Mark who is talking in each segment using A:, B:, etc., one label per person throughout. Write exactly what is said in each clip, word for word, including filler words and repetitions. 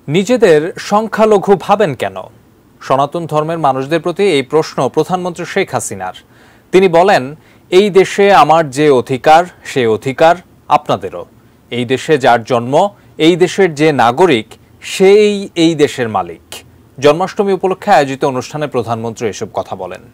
A: নিজেদের সংখ্যালঘু ভাবেন কেন? সনাতন ধর্মের মানুষদের প্রতি এই প্রশ্ন প্রধানমন্ত্রী শেখ হাসিনার। তিনি বলেন, এই দেশে আমার যে অধিকার সেই অধিকার আপনাদেরও। এই দেশে যার জন্ম, এই দেশের যে নাগরিক, সেই এই দেশের মালিক। জন্মাষ্টমী উপলক্ষে আয়োজিত অনুষ্ঠানে প্রধানমন্ত্রী এসব কথা বলেন।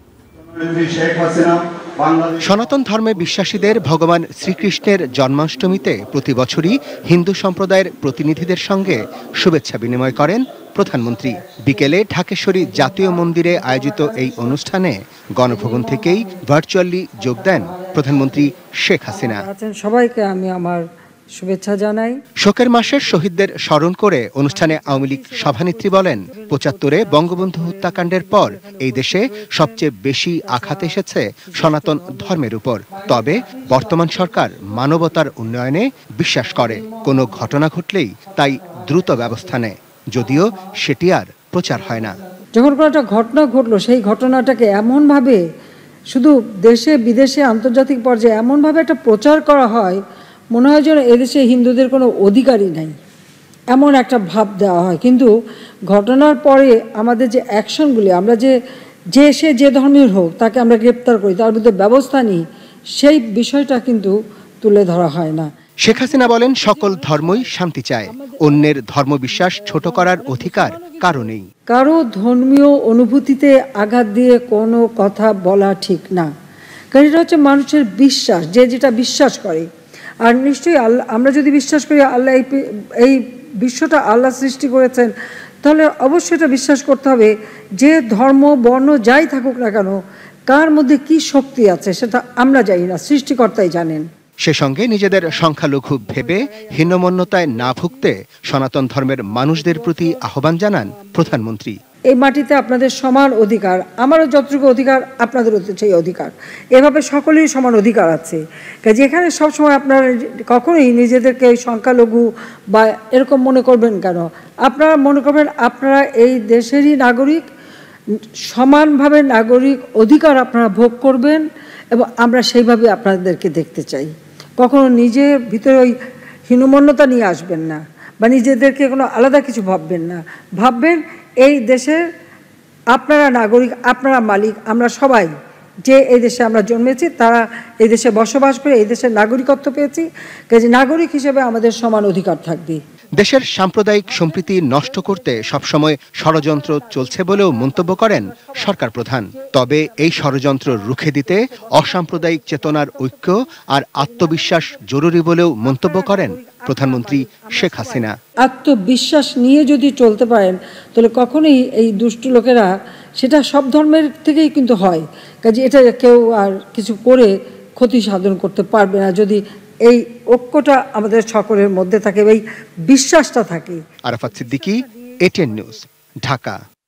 B: সনাতন ধর্মে বিশ্বাসীদের ভগবান শ্রীকৃষ্ণের জন্মাষ্টমীতে প্রতি বছরই হিন্দু সম্প্রদায়ের প্রতিনিধিদের সঙ্গে শুভেচ্ছা বিনিময় করেন প্রধানমন্ত্রী। বিকেলে ঢাকেশ্বরী জাতীয় মন্দিরে আয়োজিত এই অনুষ্ঠানে গণভবন থেকেই ভার্চুয়ালি যোগ দেন প্রধানমন্ত্রী শেখ হাসিনা।
C: সবাইকে আমি আমার শুভেচ্ছা জানাই।
B: শোকের মাসের শহীদদের স্মরণ করে অনুষ্ঠানে আওয়ামী লীগ সভানেত্রী বলেন, পঁচাত্তরে বঙ্গবন্ধু হত্যাকাণ্ডের পর এই দেশে সবচেয়ে বেশি আঘাত এসেছে সনাতন ধর্মের উপর। তবে বর্তমান সরকার মানবতার উন্নয়নে বিশ্বাস করে। কোনো ঘটনা ঘটলেই তাই দ্রুত ব্যবস্থা নেয়, যদিও সেটি আর প্রচার হয় না।
C: যখন কোনো একটা ঘটনা ঘটলো, সেই ঘটনাটাকে এমনভাবে শুধু দেশে বিদেশে আন্তর্জাতিক পর্যায়ে এমনভাবে একটা প্রচার করা হয়, মনে হয় যেন এদেশে হিন্দুদের কোনো অধিকারই নাই, এমন একটা ভাব দেওয়া হয়। কিন্তু ঘটনার পরে আমাদের যে অ্যাকশনগুলি, আমরা যে যে সে যে ধর্মের হোক তাকে আমরা গ্রেপ্তার করি, তার বিরুদ্ধে ব্যবস্থা নিই, সেই বিষয়টা কিন্তু তুলে ধরা হয় না।
B: শেখ হাসিনা বলেন, সকল ধর্মই শান্তি চায়, অন্যের ধর্মবিশ্বাস ছোট করার অধিকার কারো নেই।
C: কারো ধর্মীয় অনুভূতিতে আঘাত দিয়ে কোনো কথা বলা ঠিক না, কারণ এটা হচ্ছে মানুষের বিশ্বাস, যে যেটা বিশ্বাস করে। আর নিশ্চয়ই আল্লাহ, আমরা যদি বিশ্বাস করি আল্লাহ এই এই বিশ্বটা আল্লাহ সৃষ্টি করেছেন, তাহলে অবশ্যই এটা বিশ্বাস করতে হবে যে ধর্ম বর্ণ যাই থাকুক না কেন, কার মধ্যে কি শক্তি আছে সেটা আমরা জানি না, সৃষ্টিকর্তাই জানেন।
B: সে সঙ্গে নিজেদের সংখ্যালঘু ভেবে হীনমন্যতায় না ভুগতে সনাতন ধর্মের মানুষদের প্রতি আহ্বান জানান প্রধানমন্ত্রী।
C: এই মাটিতে আপনাদের সমান অধিকার, আমারও যতটুকু অধিকার আপনাদেরও সেই অধিকার, এভাবে সকলেরই সমান অধিকার আছে। যেখানে সবসময় আপনারা কখনোই নিজেদেরকে সংখ্যালঘু বা এরকম মনে করবেন কেন? আপনারা মনে করবেন আপনারা এই দেশেরই নাগরিক, সমানভাবে নাগরিক অধিকার আপনারা ভোগ করবেন, এবং আমরা সেইভাবে আপনাদেরকে দেখতে চাই। কখনো নিজের ভিতরে ওই হীনমন্যতা নিয়ে আসবেন না, বা নিজেদেরকে কোনো আলাদা কিছু ভাববেন না। ভাববেন এই দেশের আপনারা নাগরিক, আপনারা মালিক, আমরা সবাই যে এই দেশে আমরা জন্মেছি, তারা এই দেশে বসবাস করে এই দেশের নাগরিকত্ব পেয়েছি, কাজে নাগরিক হিসেবে আমাদের সমান অধিকার থাকবে।
B: দেশের সাম্প্রদায়িক সম্প্রীতি নষ্ট করতে সবসময় ষড়যন্ত্র চলছে বলেও মন্তব্য করেন সরকার প্রধান। তবে এই ষড়যন্ত্র রুখে দিতে অসাম্প্রদায়িক চেতনার ঐক্য আর আত্মবিশ্বাস জরুরি বলেও মন্তব্য করেন প্রধানমন্ত্রী শেখ হাসিনা।
C: আত্মবিশ্বাস নিয়ে যদি চলতে পারেন, তাহলে কখনোই এই দুষ্ট লোকেরা, সেটা সব ধর্মের থেকেই কিন্তু হয়, কাজে এটা কেউ আর কিছু করে ক্ষতি সাধন করতে পারবে না, যদি এই ঐক্যটা আমাদের সকলের মধ্যে থাকে, এই বিশ্বাসটা থাকে।
B: Arafat Siddiqui, ATN news, Dhaka.